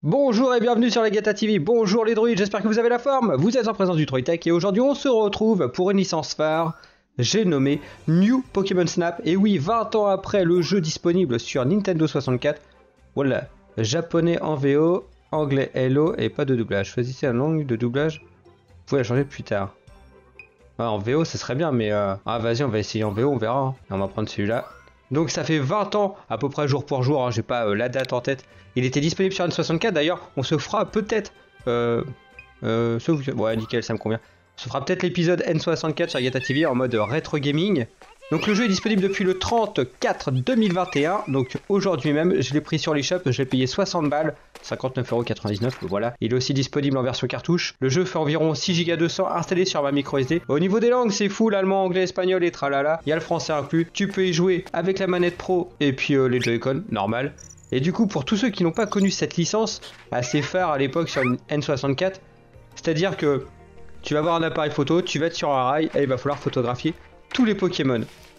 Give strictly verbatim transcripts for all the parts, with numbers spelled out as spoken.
Bonjour et bienvenue sur la Gata T V, bonjour les druides, j'espère que vous avez la forme. Vous êtes en présence du Troytech et aujourd'hui on se retrouve pour une licence phare, j'ai nommé New Pokémon Snap. Et oui, vingt ans après le jeu disponible sur Nintendo soixante-quatre, voilà, japonais en V O, anglais L O et pas de doublage. Choisissez la langue de doublage, vous pouvez la changer plus tard. Ah, en V O ça serait bien mais euh... ah vas-y on va essayer en V O, on verra, hein. On va prendre celui-là. Donc ça fait vingt ans, à peu près jour pour jour, hein, j'ai pas euh, la date en tête. Il était disponible sur N soixante-quatre, d'ailleurs, on se fera peut-être... Euh, euh, ce... Ouais, nickel, ça me convient. On se fera peut-être l'épisode N soixante-quatre sur Gata T V en mode rétro gaming. Donc le jeu est disponible depuis le trente-quatre deux mille vingt et un, donc aujourd'hui même, je l'ai pris sur l'eShop, je l'ai payé soixante balles, cinquante-neuf euros quatre-vingt-dix-neuf, voilà. Il est aussi disponible en version cartouche. Le jeu fait environ six giga deux cents installé sur ma micro S D. Au niveau des langues, c'est fou, l'allemand, anglais, espagnol et tralala. Il y a le français inclus. Tu peux y jouer avec la manette pro et puis euh, les Joy-Con, normal. Et du coup, pour tous ceux qui n'ont pas connu cette licence, assez phare à l'époque sur une N soixante-quatre, c'est-à-dire que tu vas avoir un appareil photo, tu vas être sur un rail et il va falloir photographier tous les Pokémon.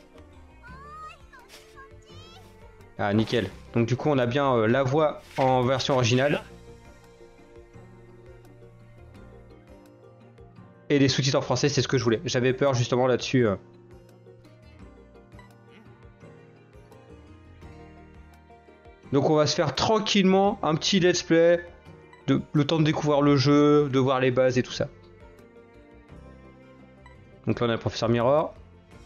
Ah nickel. Donc du coup on a bien euh, la voix en version originale. Et les sous-titres en français, c'est ce que je voulais. J'avais peur justement là-dessus. Euh. Donc on va se faire tranquillement un petit let's play. De, le temps de découvrir le jeu, de voir les bases et tout ça. Donc là on a le professeur Mirror.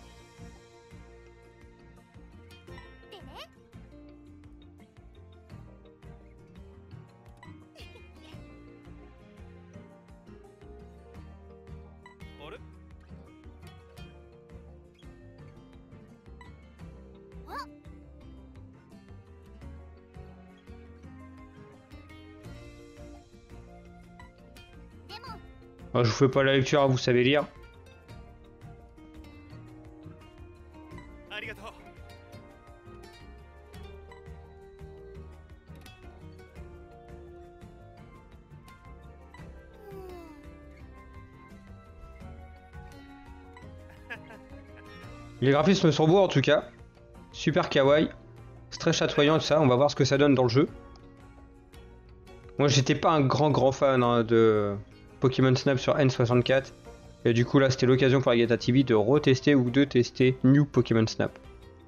Alors, je vous fais pas la lecture, vous savez lire. Les graphismes sont beaux en tout cas. Super kawaii. C'est très chatoyant et tout ça. On va voir ce que ça donne dans le jeu. Moi j'étais pas un grand grand fan hein, de Pokémon Snap sur N soixante-quatre. Et du coup là c'était l'occasion pour la Gata T V de retester ou de tester New Pokémon Snap.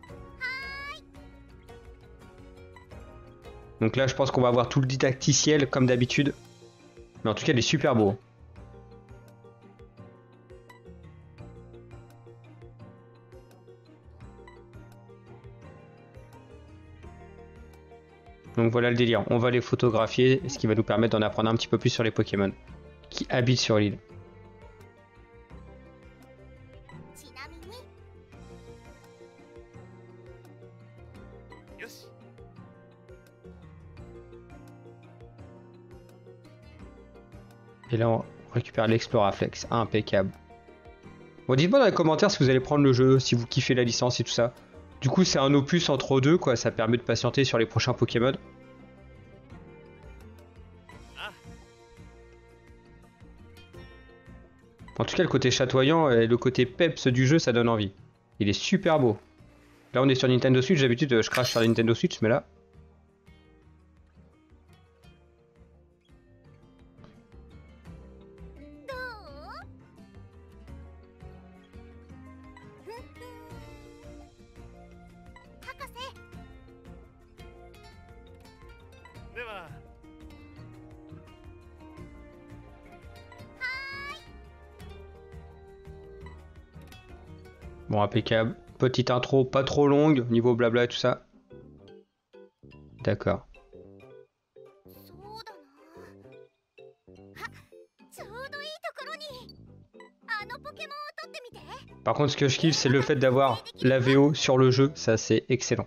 Donc là je pense qu'on va avoir tout le didacticiel comme d'habitude. Mais en tout cas il est super beau. Donc voilà le délire, on va les photographier, ce qui va nous permettre d'en apprendre un petit peu plus sur les Pokémon qui habitent sur l'île. Et là on récupère l'Exploraflex, impeccable. Bon, dites-moi dans les commentaires si vous allez prendre le jeu, si vous kiffez la licence et tout ça. Du coup c'est un opus entre deux quoi, ça permet de patienter sur les prochains Pokémon. En tout cas le côté chatoyant et le côté peps du jeu ça donne envie. Il est super beau. Là on est sur Nintendo Switch, d'habitude je crache sur la Nintendo Switch mais là... Bon, impeccable. Petite intro, pas trop longue, niveau blabla et tout ça. D'accord. Par contre, ce que je kiffe, c'est le fait d'avoir la V O sur le jeu, ça c'est excellent.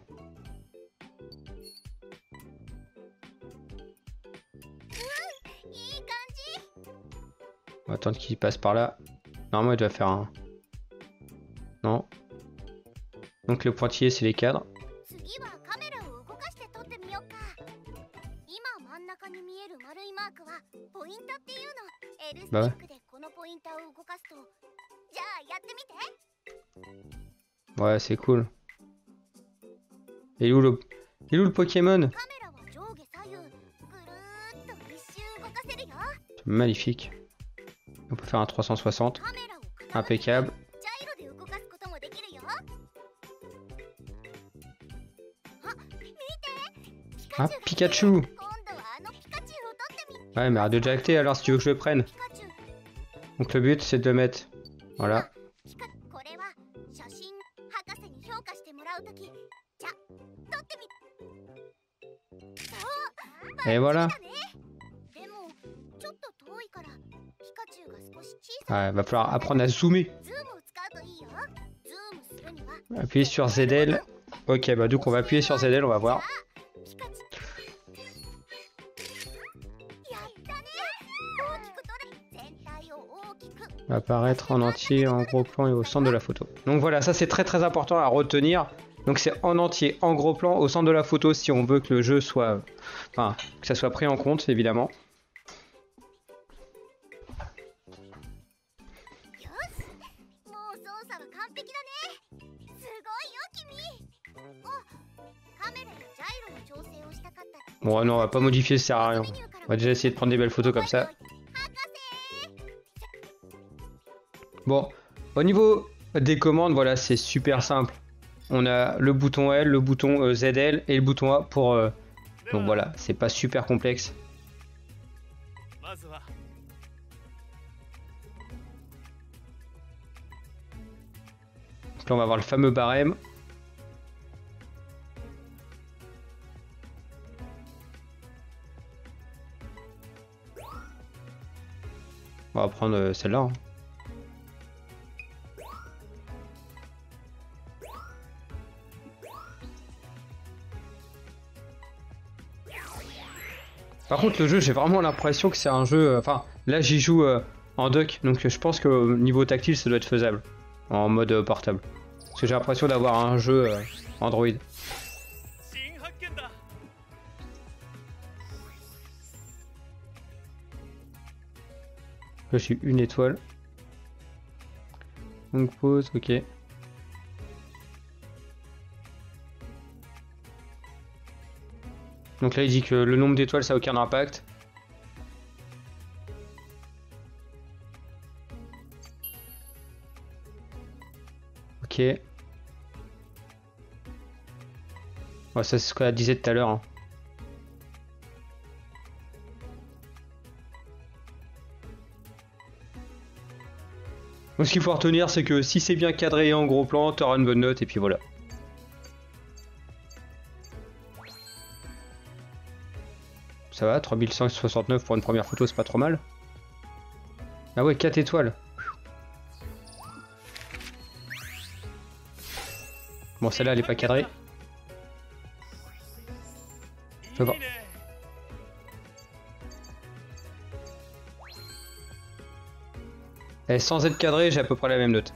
On va attendre qu'il passe par là. Normalement, il doit faire un... Non. Donc le pointillé c'est les cadres. Bah ouais. Ouais c'est cool. Et où le... Il est où le Pokémon? C'est magnifique. On peut faire un trois cent soixante. Impeccable. Ah, Pikachu! Ouais, mais arrête de jacter alors si tu veux que je le prenne. Donc le but c'est de le mettre. Voilà. Et voilà. Ouais, va falloir apprendre à zoomer. Appuyer sur Z L. Ok, bah donc on va appuyer sur Z L, on va voir. Va apparaître en entier, en gros plan et au centre de la photo. Donc voilà, ça c'est très très important à retenir. Donc c'est en entier, en gros plan, au centre de la photo si on veut que le jeu soit... Enfin, que ça soit pris en compte, évidemment. Bon, non, on va pas modifier, ça sert à rien. On va déjà essayer de prendre des belles photos comme ça. Bon, au niveau des commandes, voilà, c'est super simple. On a le bouton L, le bouton euh, Z L et le bouton A pour... Euh... Donc voilà, c'est pas super complexe. Donc là, on va voir le fameux barème. On va prendre euh, celle-là. Hein. Par contre, le jeu, j'ai vraiment l'impression que c'est un jeu... Euh, enfin, là, j'y joue euh, en dock, donc je pense que niveau tactile, ça doit être faisable. En mode euh, portable. Parce que j'ai l'impression d'avoir un jeu euh, Android. Là, j'ai une étoile. Donc, pause, ok. Donc là, il dit que le nombre d'étoiles, ça n'a aucun impact. Ok. Ouais, ça, c'est ce qu'elle disait tout à l'heure. Hein. Donc, ce qu'il faut retenir, c'est que si c'est bien cadré en gros plan, tu auras une bonne note, et puis voilà. Ça va, trois mille cent soixante-neuf pour une première photo, c'est pas trop mal. Ah ouais, quatre étoiles. Bon, celle-là, elle est pas cadrée. Je vois. Et sans être cadrée, j'ai à peu près la même note.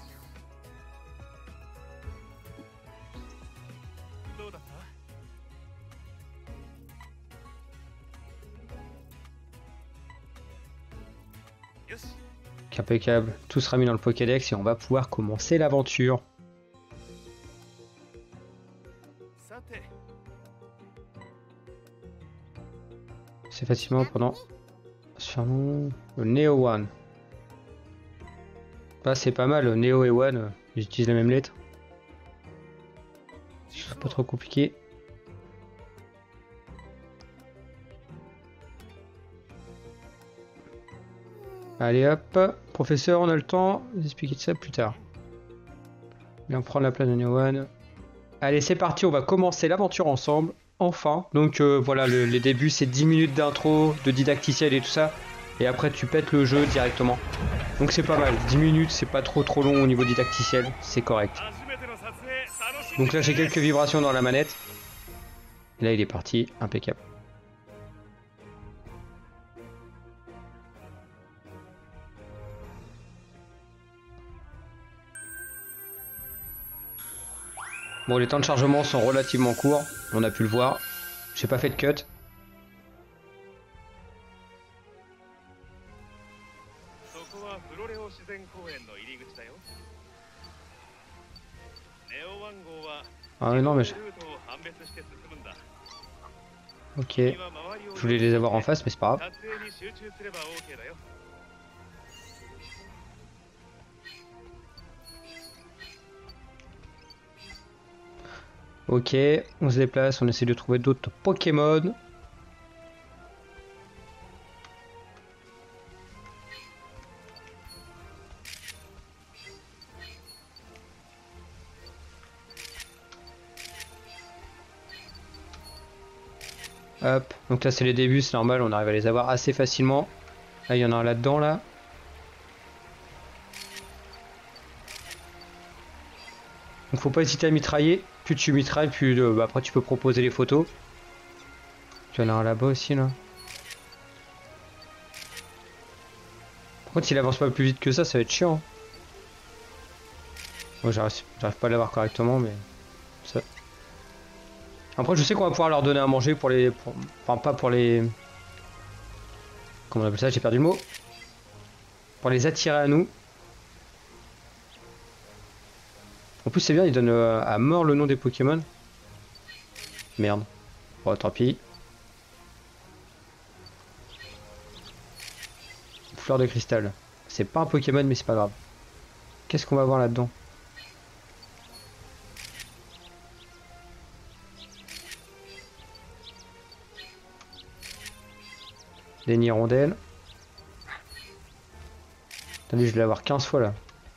Impeccable, tout sera mis dans le Pokédex et on va pouvoir commencer l'aventure. C'est facilement pendant sûrement le Neo One. Bah, c'est pas mal, Neo et One, j'utilise la même lettre. C'est pas trop compliqué. Allez hop, professeur, on a le temps d'expliquer ça plus tard. Et on prend la place de Neo One. Allez, c'est parti, on va commencer l'aventure ensemble, enfin. Donc euh, voilà, le, les débuts, c'est dix minutes d'intro, de didacticiel et tout ça. Et après, tu pètes le jeu directement. Donc c'est pas mal, dix minutes, c'est pas trop trop long au niveau didacticiel, c'est correct. Donc là, j'ai quelques vibrations dans la manette. Et là, il est parti, impeccable. Bon, les temps de chargement sont relativement courts, on a pu le voir. J'ai pas fait de cut. Ah non mais... Ok. Je voulais les avoir en face, mais c'est pas grave. Ok, on se déplace, on essaie de trouver d'autres Pokémon. Hop, donc là c'est les débuts, c'est normal, on arrive à les avoir assez facilement. Là il y en a un là-dedans là. Donc faut pas hésiter à mitrailler. Plus tu mitrailles, plus euh, bah, après tu peux proposer les photos. Tu en as un là-bas aussi là. Par contre il avance pas plus vite que ça, ça va être chiant. Moi j'arrive pas à l'avoir correctement mais ça. Après je sais qu'on va pouvoir leur donner à manger pour les... Pour... Enfin pas pour les... Comment on appelle ça? J'ai perdu le mot. Pour les attirer à nous. En plus c'est bien, ils donnent euh, à mort le nom des Pokémon. Merde. Bon tant pis. Fleur de cristal. C'est pas un Pokémon mais c'est pas grave. Qu'est-ce qu'on va voir là-dedans? Des hirondelles. Attendez, je vais l'avoir quinze fois là.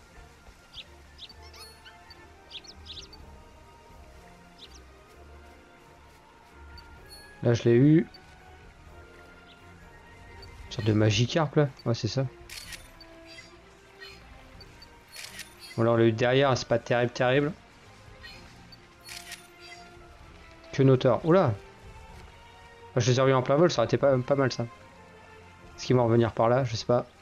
Là je l'ai eu. Une sorte de Magikarp là. Ouais c'est ça. Bon alors le derrière c'est pas terrible terrible. Que noteur. Oula. Je les ai eu en plein vol, ça aurait été pas, pas mal ça. Est-ce qu'ils vont revenir par là? Je sais pas.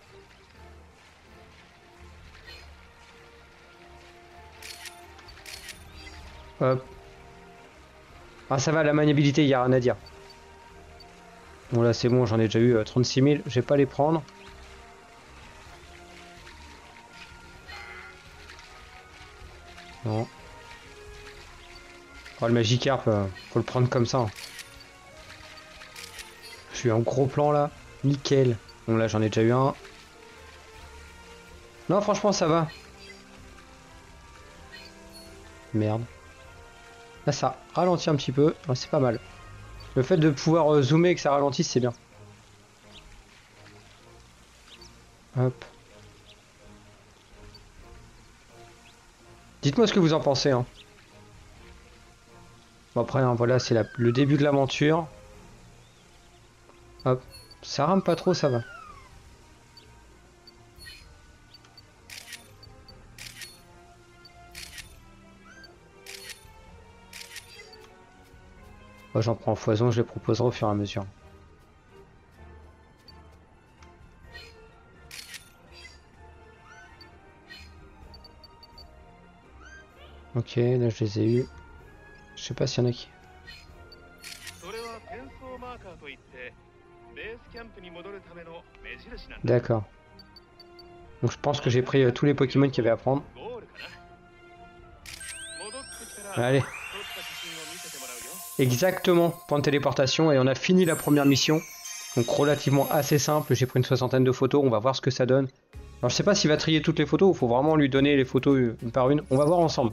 Hop. Ah ça va, la maniabilité, il n'y a rien à dire. Bon là c'est bon, j'en ai déjà eu euh, trente-six mille, je vais pas les prendre. Non. Oh, le Magikarp, euh, faut le prendre comme ça. Hein. Je suis en gros plan là. Nickel. Bon là j'en ai déjà eu un. Non franchement ça va. Merde. Là ça ralentit un petit peu. C'est pas mal. Le fait de pouvoir euh, zoomer et que ça ralentisse c'est bien. Hop. Dites-moi ce que vous en pensez. Hein. Bon après hein, voilà c'est le début de l'aventure. Hop. Ça rame pas trop, ça va. Moi j'en prends en foison, je les proposerai au fur et à mesure. Ok, là je les ai eus. Je sais pas s'il y en a qui. D'accord. Donc je pense que j'ai pris euh, tous les Pokémon qu'il y avait à prendre. Allez. Exactement, point de téléportation et on a fini la première mission. Donc relativement assez simple, j'ai pris une soixantaine de photos, on va voir ce que ça donne. Alors je sais pas s'il va trier toutes les photos, il faut vraiment lui donner les photos une par une. On va voir ensemble.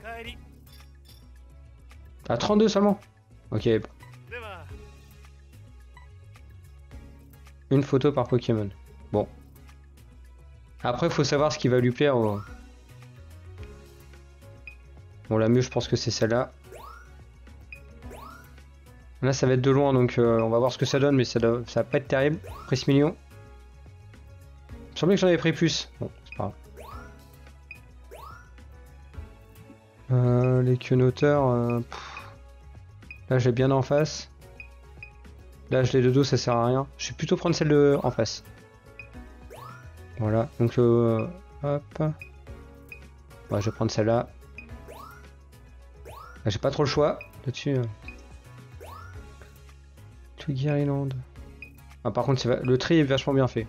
À trente-deux seulement? Ok. Une photo par Pokémon. Bon. Après, il faut savoir ce qui va lui plaire. Au... Bon, la mieux, je pense que c'est celle-là. Là, ça va être de loin, donc euh, on va voir ce que ça donne, mais ça, doit... ça va pas être terrible. Presse million. Il me semblait que j'en avais pris plus. Bon, c'est pas grave. Euh, les quenoteurs. Euh... Là, j'ai bien en face. Là, je l'ai de dos, ça sert à rien. Je vais plutôt prendre celle de en face. Voilà, donc euh, hop. Ouais, je vais prendre celle-là. J'ai pas trop le choix là-dessus. Twiggy Island. Ah, par contre, le tri est vachement bien fait.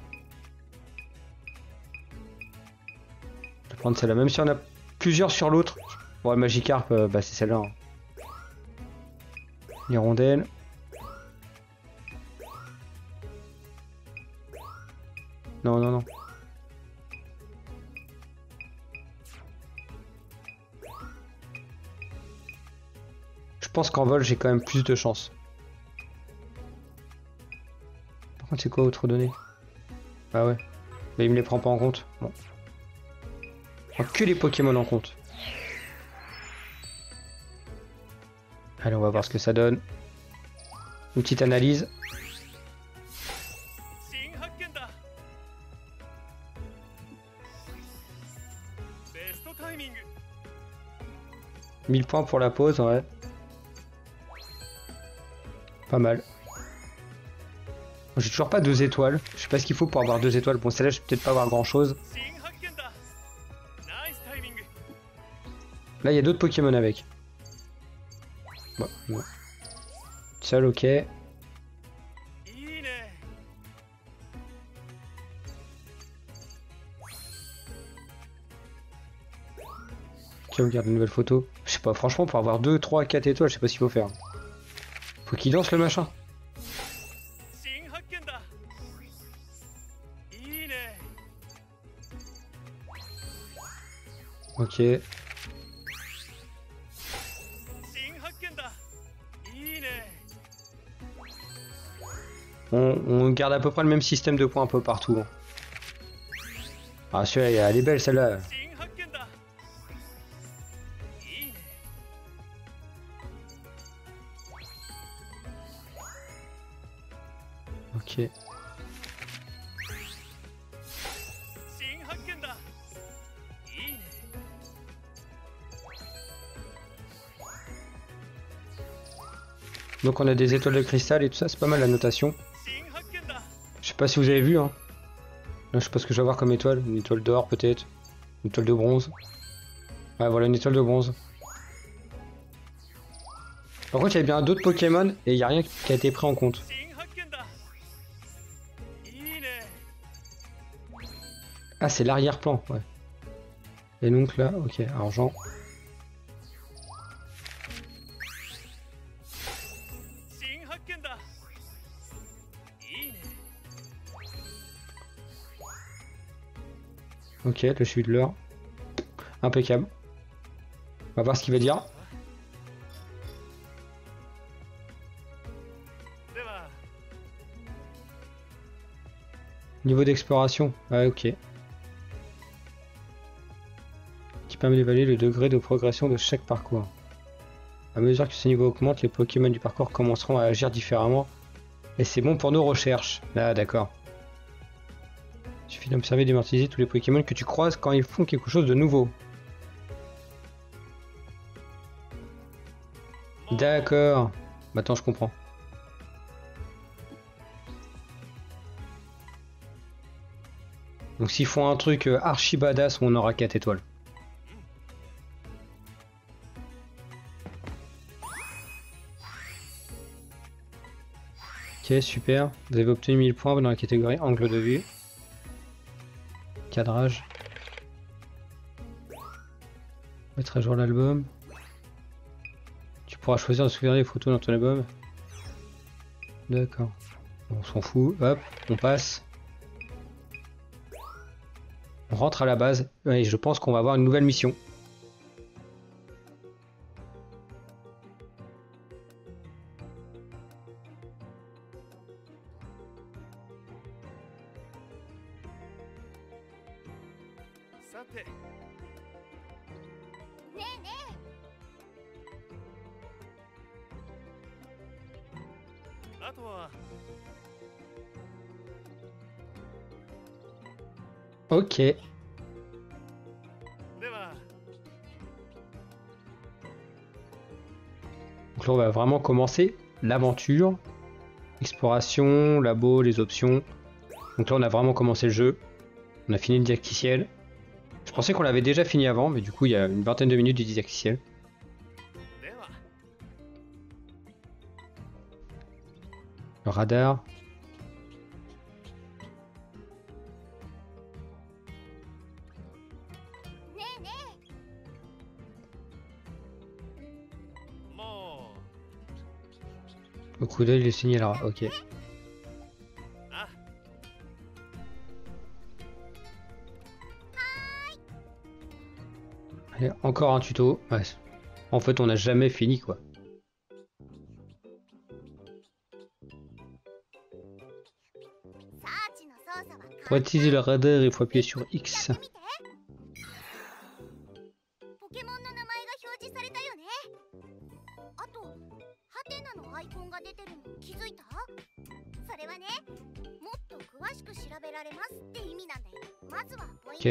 Je vais prendre celle-là, même si on a plusieurs sur l'autre. Bon, Magikarp, euh, bah, c'est celle-là. Hein. Hirondelle. Non, non, non. Je pense qu'en vol, j'ai quand même plus de chance. Par contre, c'est quoi autre données? Ah ouais. Mais il me les prend pas en compte. Bon. Il prend que les Pokémon en compte. Allez, on va voir ce que ça donne. Une petite analyse. mille points pour la pause, ouais. Pas mal. J'ai toujours pas deux étoiles. Je sais pas ce qu'il faut pour avoir deux étoiles. Bon, celle-là, je vais peut-être pas avoir grand chose. Là, il y a d'autres Pokémon avec. Bon, bon. Seul, ok. Ok, on regarde une nouvelle photo. Je sais pas, franchement, pour avoir deux, trois, quatre étoiles, je sais pas ce qu'il faut faire. Faut qu'il lance le machin. Ok. On, on garde à peu près le même système de points un peu partout. Hein. Ah, celui-là, elle est belle celle-là. Ok. Donc on a des étoiles de cristal et tout ça, c'est pas mal la notation. Je sais pas si vous avez vu, hein. Là, je sais pas ce que je vais avoir comme étoile. Une étoile d'or peut-être. Une étoile de bronze. Ouais, voilà une étoile de bronze. Par contre, il y avait bien d'autres Pokémon et il n'y a rien qui a été pris en compte. Ah, c'est l'arrière-plan, ouais. Et donc là, ok, argent. Ok, le suivi de l'heure. Impeccable. On va voir ce qu'il va dire. Niveau d'exploration. Ah, ok. Qui permet d'évaluer le degré de progression de chaque parcours. À mesure que ce niveau augmente, les Pokémon du parcours commenceront à agir différemment. Et c'est bon pour nos recherches. Ah, d'accord. Il suffit d'observer et d'immortaliser tous les Pokémon que tu croises quand ils font quelque chose de nouveau. D'accord. Maintenant je comprends. Donc s'ils font un truc archi badass, on aura quatre étoiles. Ok, super. Vous avez obtenu mille points dans la catégorie angle de vue. Cadrage. Mettre à jour l'album. Tu pourras choisir de sauvegarder les photos dans ton album. D'accord. On s'en fout. Hop, on passe. On rentre à la base. Et je pense qu'on va avoir une nouvelle mission. Ok. Donc là on va vraiment commencer l'aventure. Exploration, labo, les options. Donc là on a vraiment commencé le jeu. On a fini le didacticiel. Je pensais qu'on l'avait déjà fini avant, mais du coup il y a une vingtaine de minutes du didacticiel. Le radar. Au coup d'œil, le signalera. Ok. Allez, encore un tuto. Ouais. En fait, on n'a jamais fini, quoi. Pour utiliser le radar, il faut appuyer sur X. Ok.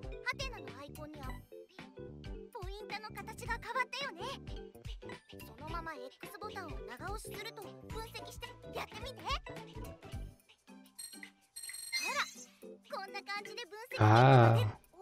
Ah.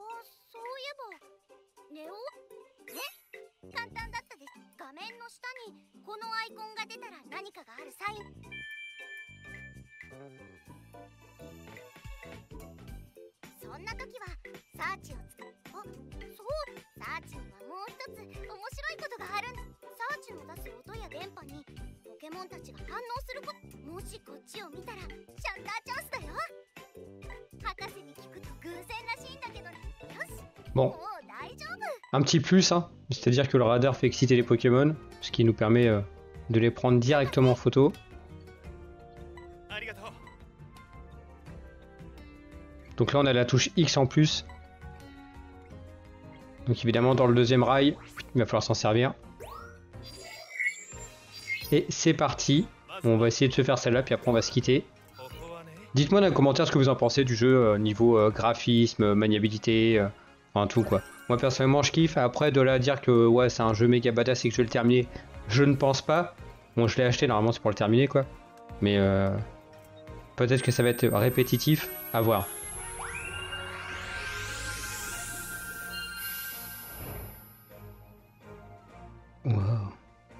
Bon, un petit plus, hein. C'est-à-dire que le radar fait exciter les Pokémon, ce qui nous permet euh, de les prendre directement en photo. Donc là on a la touche X en plus. Donc évidemment dans le deuxième rail, il va falloir s'en servir. Et c'est parti. On va essayer de se faire celle-là, puis après on va se quitter. Dites-moi dans les commentaires ce que vous en pensez du jeu, euh, niveau euh, graphisme, maniabilité, euh, enfin tout quoi. Moi personnellement je kiffe, après de là à dire que ouais c'est un jeu méga badass et que je vais le terminer, je ne pense pas. Bon je l'ai acheté, normalement c'est pour le terminer quoi. Mais euh, peut-être que ça va être répétitif, à voir. Wow.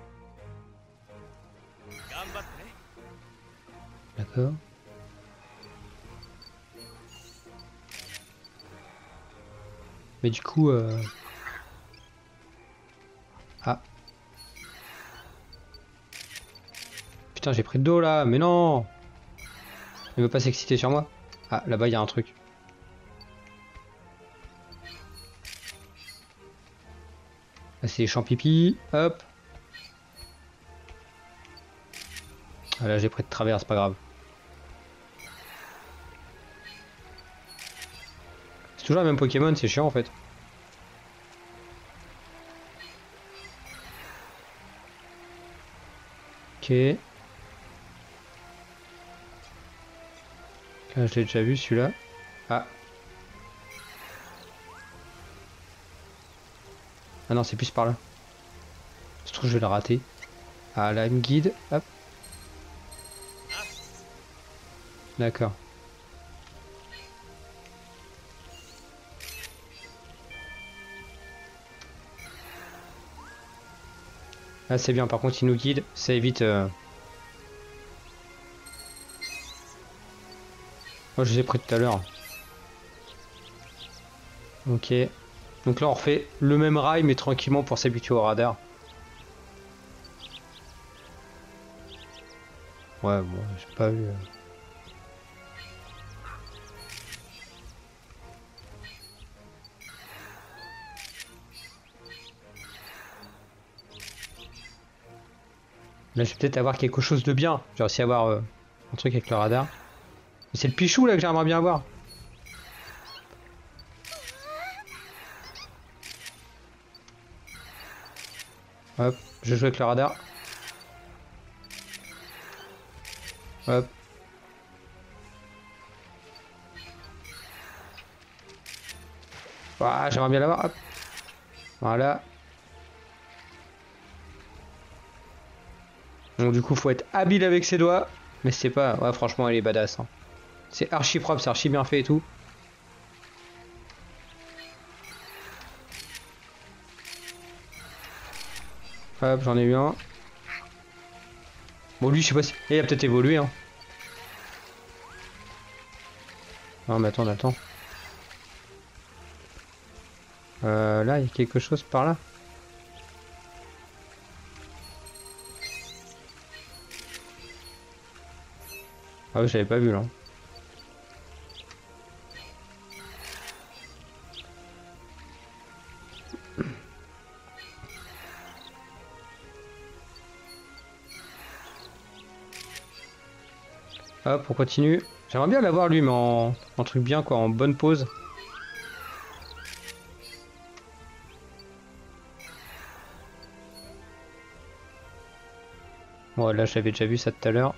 D'accord. Mais du coup... Euh... Ah. Putain, j'ai pris de dos là, mais non! Il veut pas s'exciter sur moi. Ah, là-bas, il y a un truc. Là, c'est les champs pipi. Hop. Ah, là, j'ai pris de travers, c'est pas grave. C'est toujours la même Pokémon, c'est chiant en fait. Ok. Là, je l'ai déjà vu celui-là. Ah. Ah non, c'est plus par là. Je trouve que je vais le rater. Ah là, il me guide. Hop. D'accord. Là, c'est bien. Par contre, il nous guide. Ça évite... Euh... Oh, je les ai pris tout à l'heure. Ok. Donc là, on refait le même rail, mais tranquillement pour s'habituer au radar. Ouais, bon, j'ai pas vu... Euh... Là, je vais peut-être avoir quelque chose de bien. J'ai réussi à avoir euh, un truc avec le radar. Mais c'est le Pichou là que j'aimerais bien voir. Hop, je joue avec le radar. Hop. Voilà, j'aimerais bien l'avoir. Hop. Voilà. Donc du coup, faut être habile avec ses doigts. Mais c'est pas... Ouais, franchement, elle est badass. Hein. C'est archi propre, c'est archi bien fait et tout. Hop, j'en ai eu un. Bon, lui, je sais pas si... Il a peut-être évolué, hein. Non, mais attends, attends. Euh, là, il y a quelque chose par là. Ah oui, j'avais pas vu, là. Hop, on continue. J'aimerais bien l'avoir lui, mais en... en truc bien quoi, en bonne pose. Bon, là j'avais déjà vu ça tout à l'heure.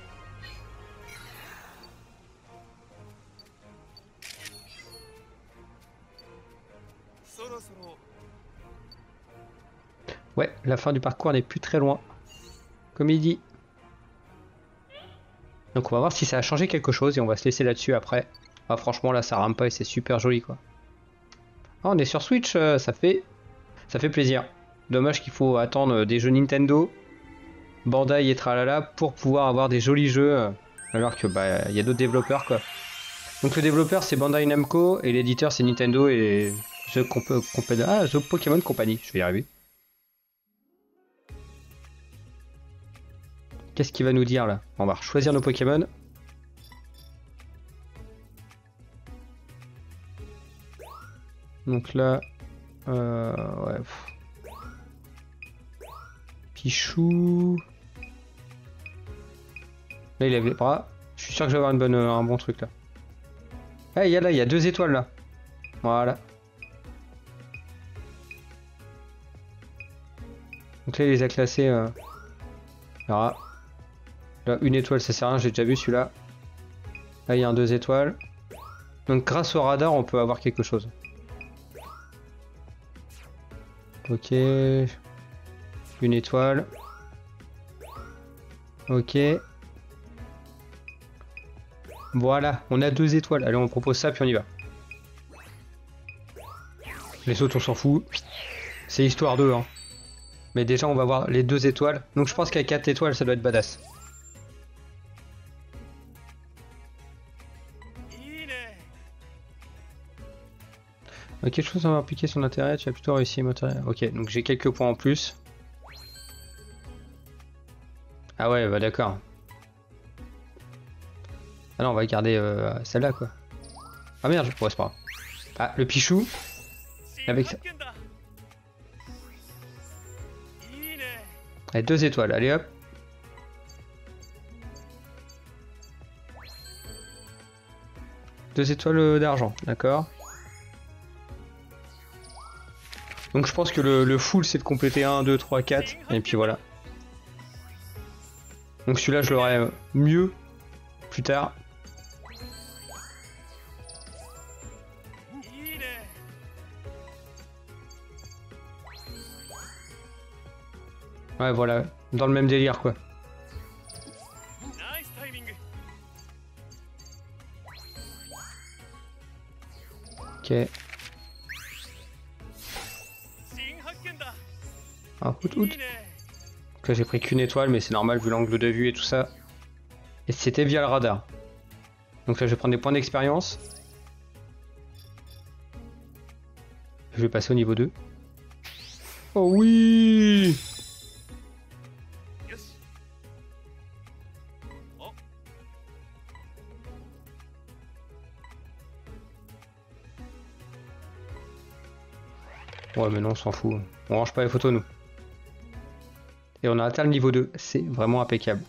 Ouais, la fin du parcours n'est plus très loin. Comme il dit. Donc on va voir si ça a changé quelque chose et on va se laisser là-dessus après. Ah, franchement là ça rame pas et c'est super joli quoi. Ah, on est sur Switch, euh, ça fait ça fait plaisir. Dommage qu'il faut attendre des jeux Nintendo, Bandai et tralala pour pouvoir avoir des jolis jeux euh, alors que bah il y a d'autres développeurs quoi. Donc le développeur c'est Bandai Namco et l'éditeur c'est Nintendo et The, Comp Comp ah, The Pokémon Company, je vais y arriver. Qu'est-ce qu'il va nous dire là? On va choisir nos Pokémon. Donc là, euh, ouais. Pichou. Là il lève les bras. Je suis sûr que je vais avoir une bonne, un bon truc là. Ah, il y a là, il y a deux étoiles là. Voilà. Donc là il les a classés. Euh... Là. Là, une étoile ça sert à rien, j'ai déjà vu celui-là. Là il y a un deux étoiles. Donc grâce au radar on peut avoir quelque chose. Ok. Une étoile. Ok. Voilà, on a deux étoiles. Allez, on propose ça puis on y va. Les autres on s'en fout. C'est histoire d'eux hein. Mais déjà on va voir les deux étoiles. Donc je pense qu'à quatre étoiles ça doit être badass. Ok, quelque chose à impliquer son intérêt, tu as plutôt réussi matériel. Ok, donc j'ai quelques points en plus. Ah ouais, bah d'accord. Ah non, on va garder euh, celle-là quoi. Ah merde, je pourrais, c'est pas grave. Ah, le Pichou. Avec ça. Allez, deux étoiles, allez hop. Deux étoiles d'argent, d'accord. Donc je pense que le, le full c'est de compléter un, deux, trois, quatre. Et puis voilà. Donc celui-là je l'aurai mieux plus tard. Ouais voilà, dans le même délire quoi. Ok. Ah, out, out. Donc là j'ai pris qu'une étoile mais c'est normal vu l'angle de vue et tout ça. Et c'était via le radar. Donc là je vais prendre des points d'expérience. Je vais passer au niveau deux. Oh oui! Ouais mais non on s'en fout. On range pas les photos nous. Et on a atteint le niveau deux. C'est vraiment impeccable.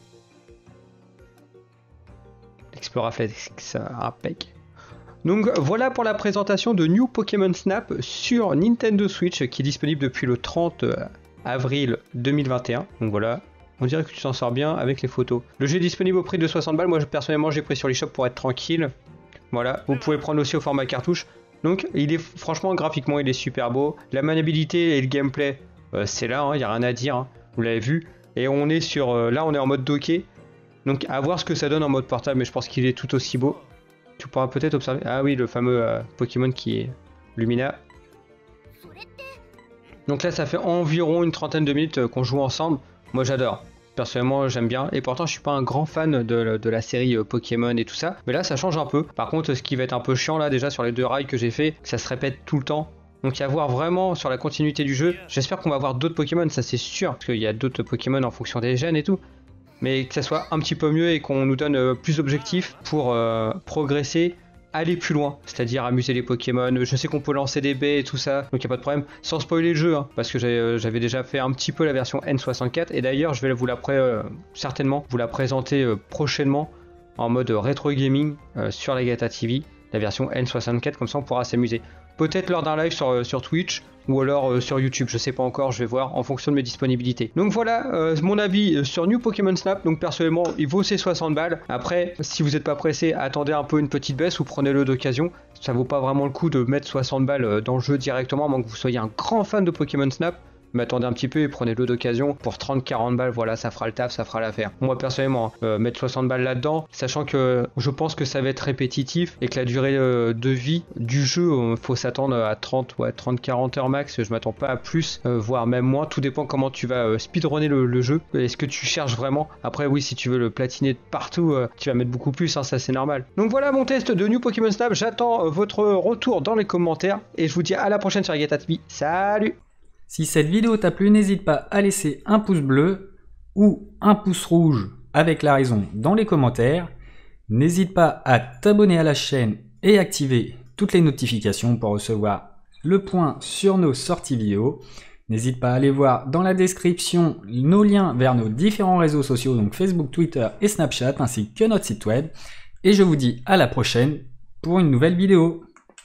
Exploraflex, ça impec. Donc voilà pour la présentation de New Pokémon Snap sur Nintendo Switch qui est disponible depuis le trente avril deux mille vingt et un. Donc voilà, on dirait que tu t'en sors bien avec les photos. Le jeu est disponible au prix de soixante balles. Moi personnellement j'ai pris sur l'eShop pour être tranquille. Voilà, vous pouvez prendre aussi au format cartouche. Donc il est franchement graphiquement il est super beau. La maniabilité et le gameplay euh, c'est là, il hein, n'y a rien à dire. Hein. Vous l'avez vu. Et on est sur euh, là on est en mode docké. Donc à voir ce que ça donne en mode portable, mais je pense qu'il est tout aussi beau. Tu pourras peut-être observer. Ah oui, le fameux euh, Pokémon qui est Lumina. Donc là ça fait environ une trentaine de minutes euh, qu'on joue ensemble. Moi j'adore. Personnellement j'aime bien. Et pourtant je suis pas un grand fan de, de la série euh, Pokémon et tout ça. Mais là ça change un peu. Par contre ce qui va être un peu chiant là déjà sur les deux rails que j'ai fait, ça se répète tout le temps. Donc à voir vraiment sur la continuité du jeu. J'espère qu'on va avoir d'autres Pokémon, ça c'est sûr. Parce qu'il y a d'autres Pokémon en fonction des gènes et tout. Mais que ça soit un petit peu mieux et qu'on nous donne euh, plus d'objectifs pour euh, progresser aller plus loin, c'est-à-dire amuser les Pokémon. Je sais qu'on peut lancer des baies et tout ça, donc il n'y a pas de problème, sans spoiler le jeu, hein, parce que j'avais déjà fait un petit peu la version N soixante-quatre, et d'ailleurs je vais vous la pré euh, certainement vous la présenter euh, prochainement en mode rétro gaming euh, sur la Gata T V, la version N soixante-quatre, comme ça on pourra s'amuser. Peut-être lors d'un live sur, euh, sur Twitch, ou alors euh, sur YouTube, je sais pas encore, je vais voir en fonction de mes disponibilités. Donc voilà euh, mon avis sur New Pokémon Snap. Donc personnellement il vaut ses soixante balles. Après si vous n'êtes pas pressé, attendez un peu une petite baisse ou prenez-le d'occasion. Ça vaut pas vraiment le coup de mettre soixante balles dans le jeu directement, à moins que vous soyez un grand fan de Pokémon Snap. Mais attendez un petit peu et prenez-le d'occasion pour trente quarante balles, voilà, ça fera le taf, ça fera l'affaire. Moi personnellement, euh, mettre soixante balles là-dedans, sachant que je pense que ça va être répétitif et que la durée euh, de vie du jeu, il euh, faut s'attendre à trente, ouais, trente quarante heures max, je m'attends pas à plus, euh, voire même moins, tout dépend comment tu vas euh, speedrunner le, le jeu, est-ce que tu cherches vraiment. Après oui, si tu veux le platiner de partout, euh, tu vas mettre beaucoup plus, hein, ça c'est normal. Donc voilà mon test de New Pokémon Snap, j'attends euh, votre retour dans les commentaires et je vous dis à la prochaine sur Gata T V, salut. Si cette vidéo t'a plu, n'hésite pas à laisser un pouce bleu ou un pouce rouge avec la raison dans les commentaires. N'hésite pas à t'abonner à la chaîne et activer toutes les notifications pour recevoir le point sur nos sorties vidéo. N'hésite pas à aller voir dans la description nos liens vers nos différents réseaux sociaux, donc Facebook, Twitter et Snapchat, ainsi que notre site web. Et je vous dis à la prochaine pour une nouvelle vidéo.